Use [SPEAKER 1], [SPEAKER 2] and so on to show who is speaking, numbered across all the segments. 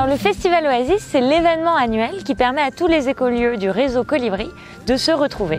[SPEAKER 1] le Festival Oasis, c'est l'événement annuel qui permet à tous les écolieux du réseau Colibri de se retrouver.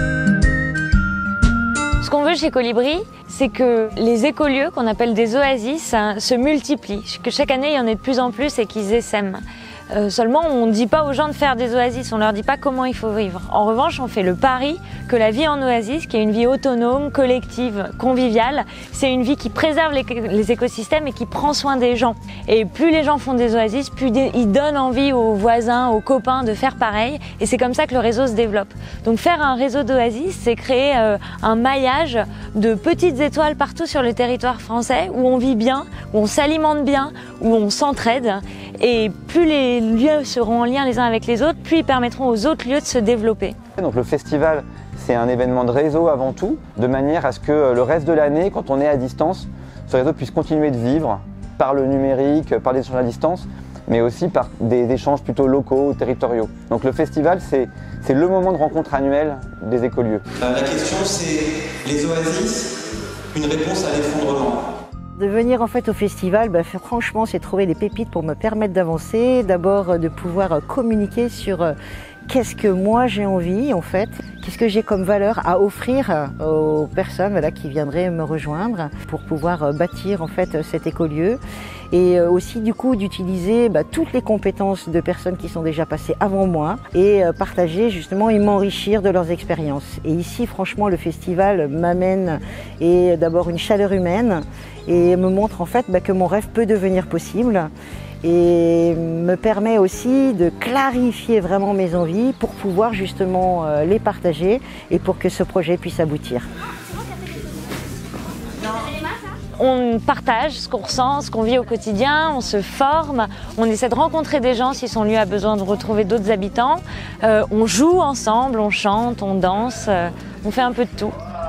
[SPEAKER 1] Ce qu'on veut chez Colibri, c'est que les écolieux, qu'on appelle des oasis, se multiplient, que chaque année il y en ait de plus en plus et qu'ils essaiment. Seulement, on ne dit pas aux gens de faire des oasis, on leur dit pas comment il faut vivre. En revanche, on fait le pari que la vie en oasis, qui est une vie autonome, collective, conviviale, c'est une vie qui préserve les écosystèmes et qui prend soin des gens. Et plus les gens font des oasis, plus ils donnent envie aux voisins, aux copains de faire pareil. Et c'est comme ça que le réseau se développe. Donc faire un réseau d'oasis, c'est créer un maillage de petites étoiles partout sur le territoire français où on vit bien, où on s'alimente bien, où on s'entraide. Et plus les lieux seront en lien les uns avec les autres, plus ils permettront aux autres lieux de se développer.
[SPEAKER 2] Donc le festival, c'est un événement de réseau avant tout, de manière à ce que le reste de l'année, quand on est à distance, ce réseau puisse continuer de vivre par le numérique, par des échanges à distance, mais aussi par des échanges plutôt locaux, territoriaux. Donc le festival, c'est le moment de rencontre annuel des écolieux.
[SPEAKER 3] La question, c'est les oasis, une réponse à l'effondrement.
[SPEAKER 4] De venir en fait au festival, franchement, c'est trouver des pépites pour me permettre d'avancer. D'abord, de pouvoir communiquer sur qu'est-ce que moi j'ai envie en fait, qu'est-ce que j'ai comme valeur à offrir aux personnes qui viendraient me rejoindre pour pouvoir bâtir en fait cet écolieu. Et aussi du coup d'utiliser toutes les compétences de personnes qui sont déjà passées avant moi et partager justement et m'enrichir de leurs expériences. Et ici franchement le festival m'amène et d'abord une chaleur humaine et me montre en fait que mon rêve peut devenir possible et me permet aussi de clarifier vraiment mes envies pour pouvoir justement les partager et pour que ce projet puisse aboutir.
[SPEAKER 1] On partage ce qu'on ressent, ce qu'on vit au quotidien, on se forme, on essaie de rencontrer des gens si son lieu a besoin de retrouver d'autres habitants. On joue ensemble, on chante, on danse, on fait un peu de tout.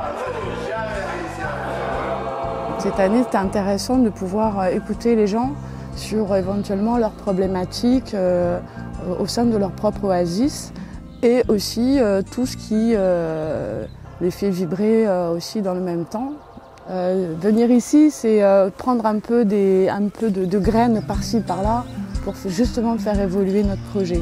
[SPEAKER 5] Cette année, c'était intéressant de pouvoir écouter les gens sur éventuellement leurs problématiques au sein de leur propre oasis et aussi tout ce qui les fait vibrer aussi dans le même temps. Venir ici, c'est prendre un peu de graines par-ci, par-là pour justement faire évoluer notre projet.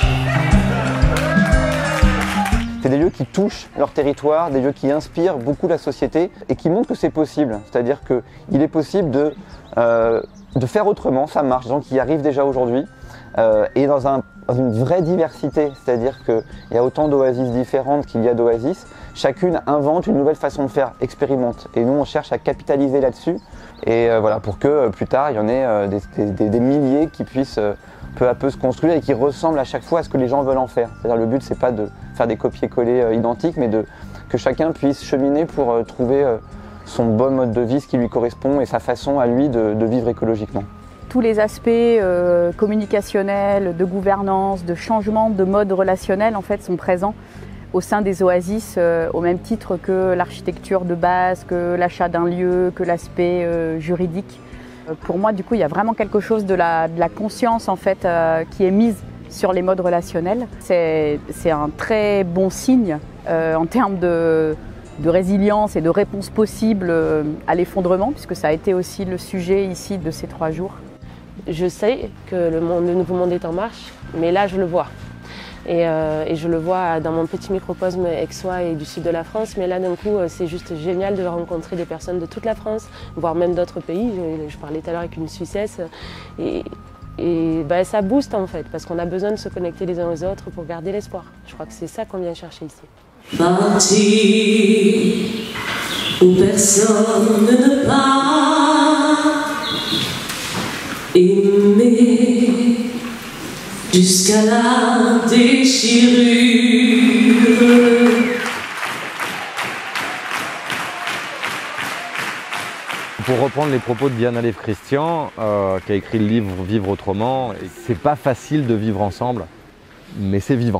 [SPEAKER 2] C'est des lieux qui touchent leur territoire, des lieux qui inspirent beaucoup la société et qui montrent que c'est possible. C'est-à-dire qu'il est possible de faire autrement, ça marche, des gens qui y arrivent déjà aujourd'hui et dans une vraie diversité, c'est-à-dire qu'il y a autant d'oasis différentes qu'il y a d'oasis, chacune invente une nouvelle façon de faire, expérimente. Et nous, on cherche à capitaliser là-dessus et voilà, pour que plus tard, il y en ait des milliers qui puissent peu à peu se construire et qui ressemblent à chaque fois à ce que les gens veulent en faire. C'est-à-dire le but, c'est pas de faire des copier-coller identiques, mais que chacun puisse cheminer pour trouver son bon mode de vie, ce qui lui correspond et sa façon à lui de vivre écologiquement.
[SPEAKER 6] Tous les aspects communicationnels, de gouvernance, de changement de mode relationnel en fait sont présents au sein des oasis au même titre que l'architecture de base, que l'achat d'un lieu, que l'aspect juridique. Pour moi, du coup, il y a vraiment quelque chose de la conscience en fait qui est mise sur les modes relationnels. C'est un très bon signe en termes de résilience et de réponse possible à l'effondrement, puisque ça a été aussi le sujet ici de ces 3 jours.
[SPEAKER 7] Je sais que le nouveau monde est en marche, mais là je le vois. Et je le vois dans mon petit microcosme aixois et du sud de la France, mais là d'un coup c'est juste génial de rencontrer des personnes de toute la France, voire même d'autres pays. Je parlais tout à l'heure avec une Suissesse et ça booste en fait, parce qu'on a besoin de se connecter les uns aux autres pour garder l'espoir. Je crois que c'est ça qu'on vient chercher ici.
[SPEAKER 8] Parti où personne ne part, aimer jusqu'à la déchirure.
[SPEAKER 9] Pour reprendre les propos de Diana Lev-Christian, qui a écrit le livre Vivre autrement, c'est pas facile de vivre ensemble, mais c'est vivant.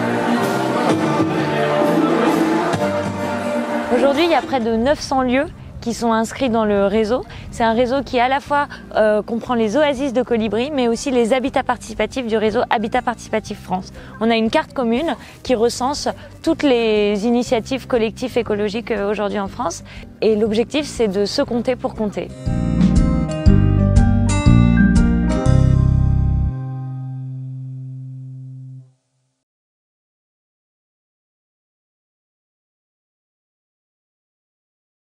[SPEAKER 1] Aujourd'hui, il y a près de 900 lieux qui sont inscrits dans le réseau. C'est un réseau qui à la fois comprend les oasis de Colibri, mais aussi les habitats participatifs du réseau Habitat Participatif France. On a une carte commune qui recense toutes les initiatives collectives écologiques aujourd'hui en France. Et l'objectif, c'est de se compter pour compter.